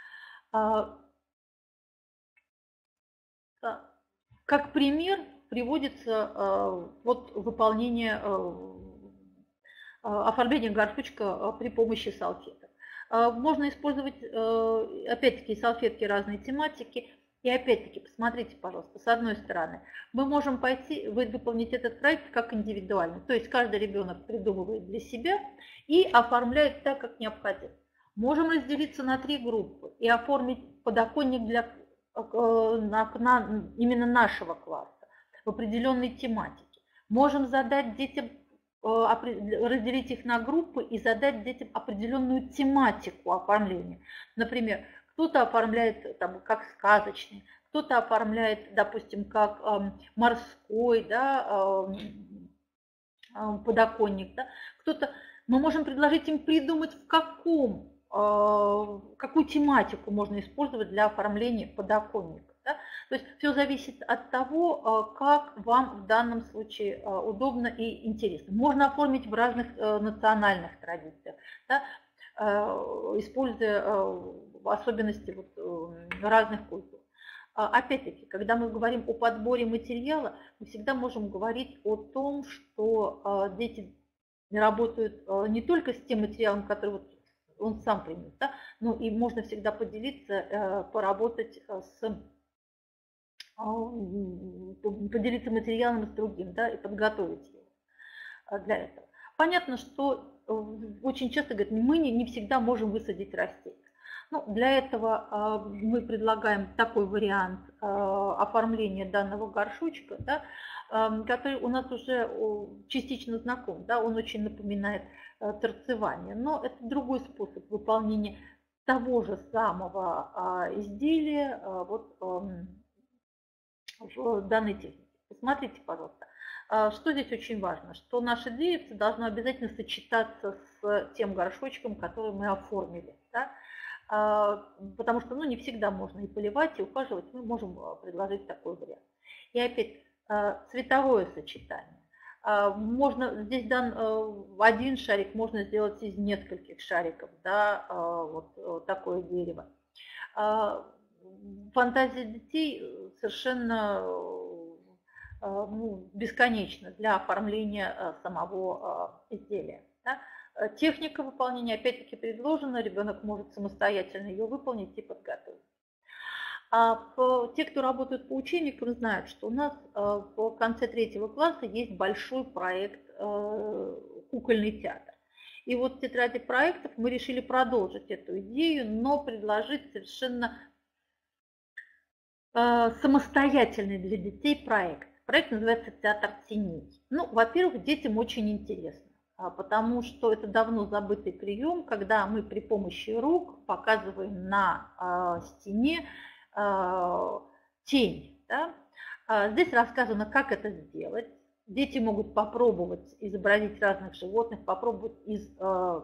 Как пример приводится вот выполнение оформления горшочка при помощи салфеток. Можно использовать, опять-таки, салфетки разной тематики. И опять-таки, посмотрите, пожалуйста, с одной стороны, мы можем пойти, выполнить этот проект как индивидуально. То есть каждый ребенок придумывает для себя и оформляет так, как необходимо. Можем разделиться на три группы и оформить подоконник для, на, на, именно нашего класса в определенной тематике. Можем задать детям, разделить их на группы и задать детям определенную тематику оформления. Например, кто-то оформляет там, как сказочный, кто-то оформляет, допустим, как э, морской, да, э, подоконник. Да? Кто-то, мы можем предложить им придумать, в каком, э, какую тематику можно использовать для оформления подоконника. Да? То есть все зависит от того, как вам в данном случае удобно и интересно. Можно оформить в разных национальных традициях, да? Используя особенности вот разных культур. Опять-таки, когда мы говорим о подборе материала, мы всегда можем говорить о том, что дети работают не только с тем материалом, который вот он сам принес, да, но и можно всегда поделиться, поработать с, поделиться материалом с другим, да, и подготовить его для этого. Понятно, что очень часто говорят, мы не, не всегда можем высадить растения. Ну, для этого э, мы предлагаем такой вариант э, оформления данного горшочка, да, э, который у нас уже частично знаком, да, он очень напоминает э, торцевание, но это другой способ выполнения того же самого э, изделия э, вот, э, в данной технике. Посмотрите, пожалуйста, э, что здесь очень важно, что наше деревце должно обязательно сочетаться с тем горшочком, который мы оформили. Да? Потому что ну, не всегда можно и поливать, и ухаживать, мы можем предложить такой вариант. И опять цветовое сочетание. Можно, здесь дан один шарик, можно сделать из нескольких шариков, да, вот такое дерево. Фантазия детей совершенно ну, бесконечна для оформления самого изделия. Да. Техника выполнения опять-таки предложена, ребенок может самостоятельно ее выполнить и подготовить. А те, кто работают по учебникам, знают, что у нас в конце третьего класса есть большой проект «Кукольный театр». И вот в тетради проектов мы решили продолжить эту идею, но предложить совершенно самостоятельный для детей проект. Проект называется «Театр теней». Ну, во-первых, детям очень интересно. Потому что это давно забытый прием, когда мы при помощи рук показываем на э, стене э, тень. Да? Здесь рассказано, как это сделать. Дети могут попробовать изобразить разных животных, попробовать из э,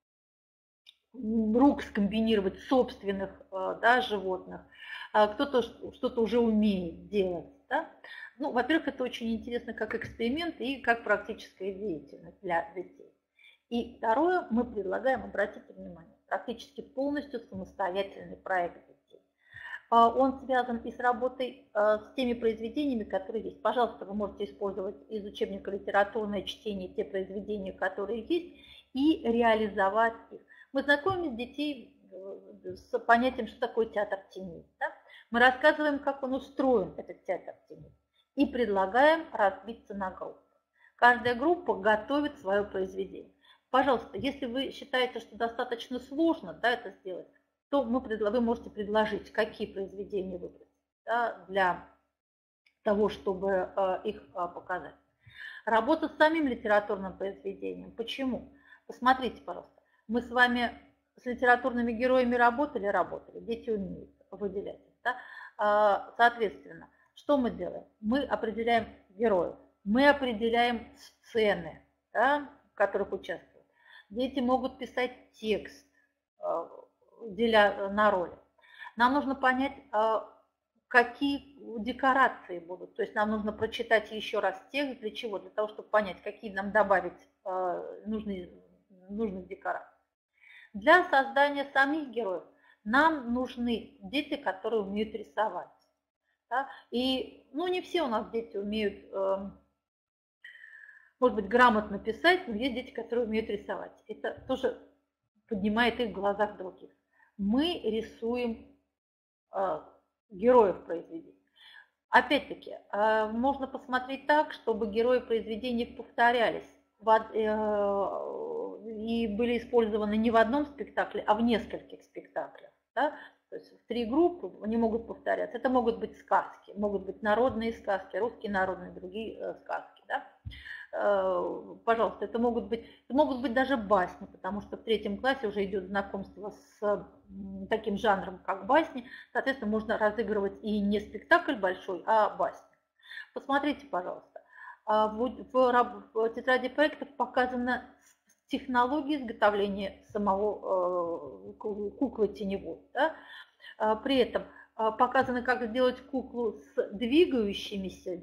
рук скомбинировать собственных э, да, животных. Кто-то что-то уже умеет делать. Да? Ну, во-первых, это очень интересно как эксперимент и как практическая деятельность для детей. И второе, мы предлагаем, обратите внимание, практически полностью самостоятельный проект детей. Он связан и с работой с теми произведениями, которые есть. Пожалуйста, вы можете использовать из учебника «Литературное чтение» те произведения, которые есть, и реализовать их. Мы знакомим детей с понятием, что такое театр теней. Да? Мы рассказываем, как он устроен, этот театр теней. И предлагаем разбиться на группы. Каждая группа готовит свое произведение. Пожалуйста, если вы считаете, что достаточно сложно да, это сделать, то мы, вы можете предложить, какие произведения выбрать да, для того, чтобы э, их э, показать. Работа с самим литературным произведением. Почему? Посмотрите, пожалуйста. Мы с вами с литературными героями работали, работали. Дети умеют выделять. Да? Э, соответственно, что мы делаем? Мы определяем героев, мы определяем сцены, да, в которых участвуют. Дети могут писать текст, деля на роли. Нам нужно понять, какие декорации будут. То есть нам нужно прочитать еще раз текст. Для чего? Для того, чтобы понять, какие нам добавить нужные, нужных декораций. Для создания самих героев нам нужны дети, которые умеют рисовать. Да? И ну, не все у нас дети умеют, э, может быть, грамотно писать, но есть дети, которые умеют рисовать. Это тоже поднимает их в глазах других. Мы рисуем э, героев произведений. Опять-таки, э, можно посмотреть так, чтобы герои произведений повторялись в, э, и были использованы не в одном спектакле, а в нескольких спектаклях. Да? То есть в три группы они могут повторяться. Это могут быть сказки, могут быть народные сказки, русские народные, другие э, сказки. Да? Э, пожалуйста, это могут быть, это могут быть даже басни, потому что в третьем классе уже идет знакомство с э, таким жанром, как басни. Соответственно, можно разыгрывать и не спектакль большой, а басни. Посмотрите, пожалуйста. В, в, в тетради проектов показана технология изготовления самого э, куклы теневой. Да? При этом показано, как сделать куклу с двигающимися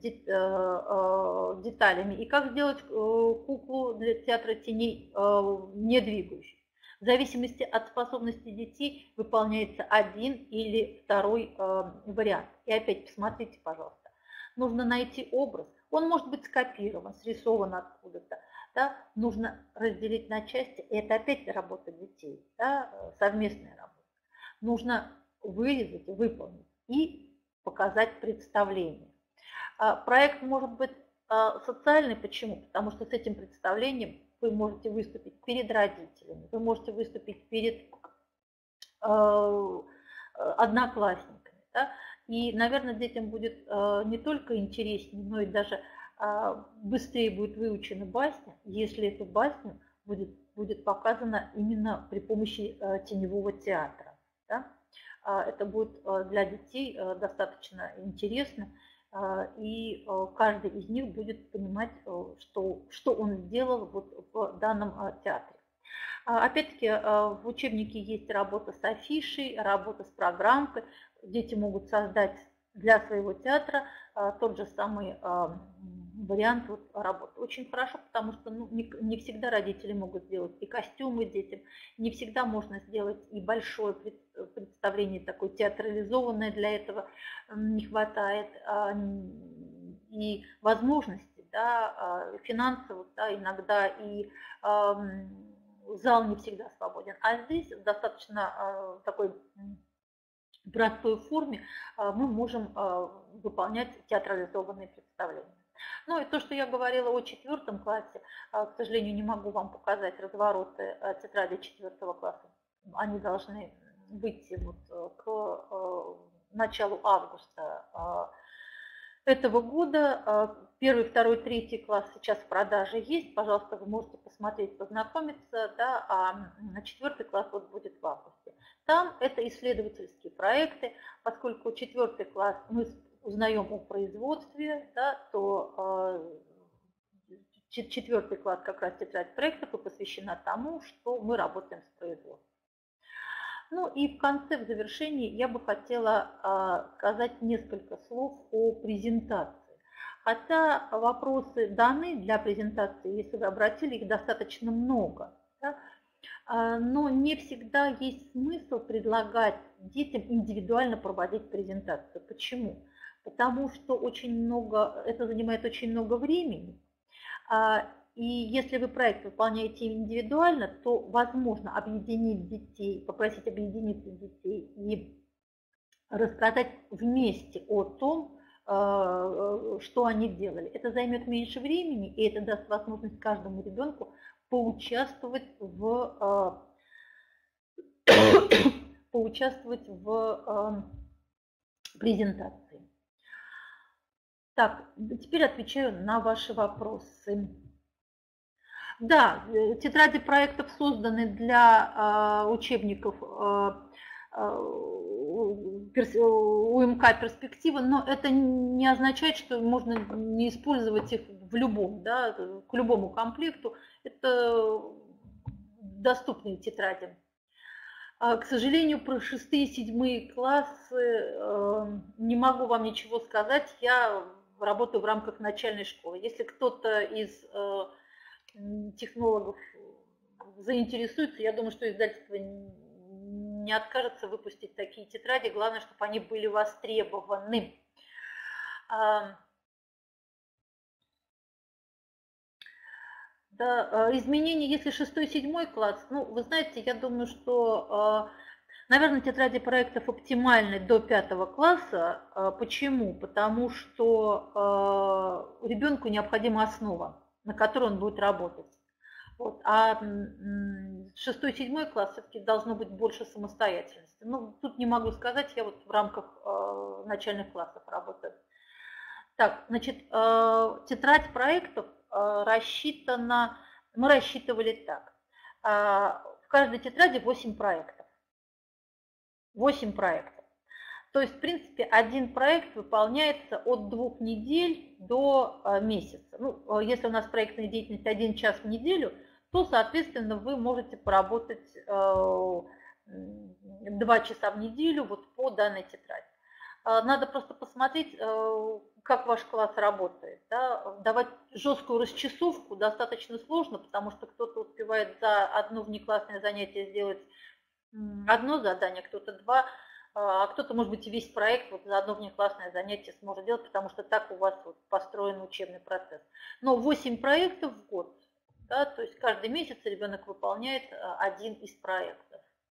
деталями и как сделать куклу для театра теней не двигающуюся. В зависимости от способности детей выполняется один или второй э, вариант. И опять посмотрите, пожалуйста, нужно найти образ. Он может быть скопирован, срисован откуда-то. Да? Нужно разделить на части. И это опять работа детей, да? Совместная работа. Нужно вырезать, выполнить и показать представление. А проект может быть а, социальный. Почему? Потому что с этим представлением вы можете выступить перед родителями, вы можете выступить перед э, одноклассниками. Да? И, наверное, детям будет э, не только интереснее, но и даже э, быстрее будет выучена басня, если эту басню будет, будет показана именно при помощи э, теневого театра. Да? Э, это будет э, для детей э, достаточно интересно. И каждый из них будет понимать, что, что он сделал вот в данном театре. Опять-таки в учебнике есть работа с афишей, работа с программкой. Дети могут создать для своего театра тот же самый вариант вот работы. Очень хорошо, потому что ну, не, не всегда родители могут сделать и костюмы детям, не всегда можно сделать и большое представление такое театрализованное, для этого не хватает и возможностей, да, финансовых, да, иногда и зал не всегда свободен. А здесь достаточно такой простой форме мы можем выполнять театрализованные представления. Ну и то, что я говорила о четвертом классе, к сожалению, не могу вам показать развороты тетради четвертого класса. Они должны выйти вот к началу августа этого года. Первый, второй, третий класс сейчас в продаже есть. Пожалуйста, вы можете посмотреть, познакомиться. Да, а четвертый класс вот будет в августе. Там это исследовательские проекты. Поскольку четвертый класс мы узнаем о производстве, да, то э, четвертый класс как раз тетрадь проектов и посвящена тому, что мы работаем с производством. Ну и в конце, в завершении, я бы хотела э, сказать несколько слов о презентации. Хотя вопросы даны для презентации, если вы обратили, их достаточно много. Да? Но не всегда есть смысл предлагать детям индивидуально проводить презентацию. Почему? Потому что очень много, это занимает очень много времени. И если вы проект выполняете индивидуально, то возможно объединить детей, попросить объединиться детей и рассказать вместе о том, что они делали. Это займет меньше времени, и это даст возможность каждому ребенку поучаствовать в, поучаствовать в презентации. Так, теперь отвечаю на ваши вопросы. Да, тетради проектов созданы для учебников УМК «Перспектива», но это не означает, что можно не использовать их в любом, да, к любому комплекту. Это доступные тетради. К сожалению, про шестые и седьмые классы не могу вам ничего сказать. Я работаю в рамках начальной школы. Если кто-то из технологов заинтересуется, я думаю, что издательство не откажется выпустить такие тетради. Главное, чтобы они были востребованы. Да, изменения, если шестой, седьмой класс, ну, вы знаете, я думаю, что, наверное, тетради проектов оптимальны до пятого класса. Почему? Потому что ребенку необходима основа, на которой он будет работать. Вот. А шестой, седьмой класс все-таки должно быть больше самостоятельности. Ну, тут не могу сказать, я вот в рамках начальных классов работаю. Так, значит, тетрадь проектов рассчитана, мы рассчитывали так. В каждой тетради восемь проектов. восемь проектов. То есть, в принципе, один проект выполняется от двух недель до месяца. Ну, если у нас проектная деятельность один час в неделю, то, соответственно, вы можете поработать два часа в неделю вот по данной тетради. Надо просто посмотреть, как ваш класс работает. Да? Давать жесткую расчесовку достаточно сложно, потому что кто-то успевает за одно внеклассное занятие сделать одно задание, кто-то два, а кто-то, может быть, и весь проект вот за одно внеклассное занятие сможет делать, потому что так у вас вот построен учебный процесс. Но восемь проектов в год, да, то есть каждый месяц ребенок выполняет один из проектов.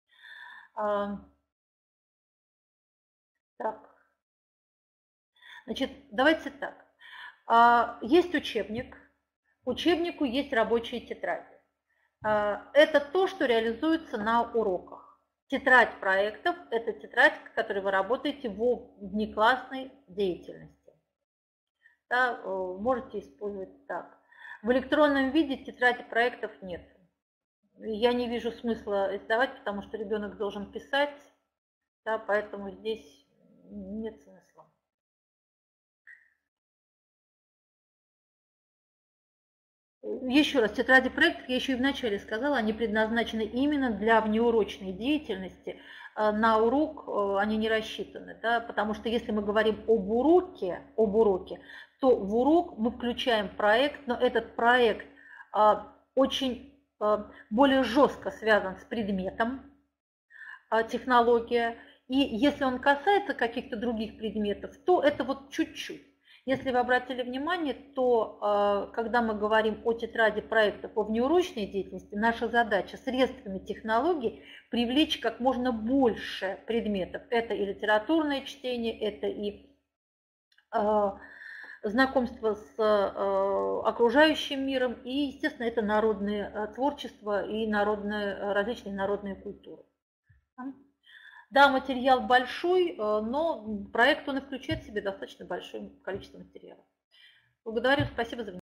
Так. Значит, давайте так. Есть учебник, учебнику есть рабочие тетради. Это то, что реализуется на уроках. Тетрадь проектов – это тетрадь, в которой вы работаете в внеклассной деятельности. Да, можете использовать так. В электронном виде тетради проектов нет. Я не вижу смысла издавать, потому что ребенок должен писать, да, поэтому здесь нет смысла. Еще раз, тетради проектов, я еще и вначале сказала, они предназначены именно для внеурочной деятельности. На урок они не рассчитаны, да, потому что если мы говорим об уроке, об уроке, то в урок мы включаем проект, но этот проект очень более жестко связан с предметом, технология, и если он касается каких-то других предметов, то это вот чуть-чуть. Если вы обратили внимание, то когда мы говорим о тетради проекта по внеурочной деятельности, наша задача средствами технологий привлечь как можно больше предметов. Это и литературное чтение, это и знакомство с окружающим миром, и, естественно, это народное творчество и народные, различные народные культуры. Да, материал большой, но проект он и включает в себя достаточно большое количество материала. Благодарю, спасибо за внимание.